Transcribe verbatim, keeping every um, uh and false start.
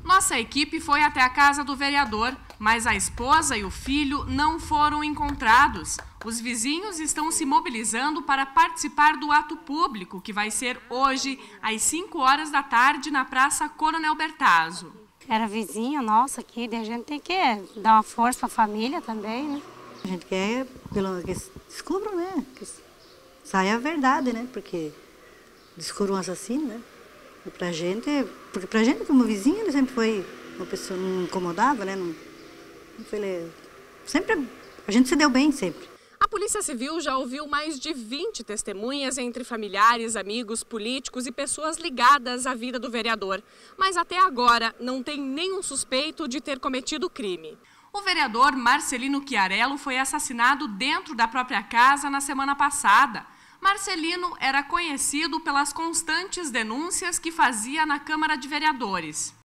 Nossa equipe foi até a casa do vereador, mas a esposa e o filho não foram encontrados. Os vizinhos estão se mobilizando para participar do ato público, que vai ser hoje, às cinco horas da tarde, na Praça Coronel Bertazzo. Era vizinho nosso aqui, daí a gente tem que dar uma força para a família também, né? A gente quer pelo, que descubram, né? Que saia a verdade, né? Porque descubram um assassino, né? E pra gente, porque pra gente como vizinho, ele sempre foi uma pessoa, não incomodava, né? Não, não foi, sempre, a gente se deu bem sempre. A Polícia Civil já ouviu mais de vinte testemunhas entre familiares, amigos, políticos e pessoas ligadas à vida do vereador. Mas até agora não tem nenhum suspeito de ter cometido o crime. O vereador Marcelino Chiarello foi assassinado dentro da própria casa na semana passada. Marcelino era conhecido pelas constantes denúncias que fazia na Câmara de Vereadores.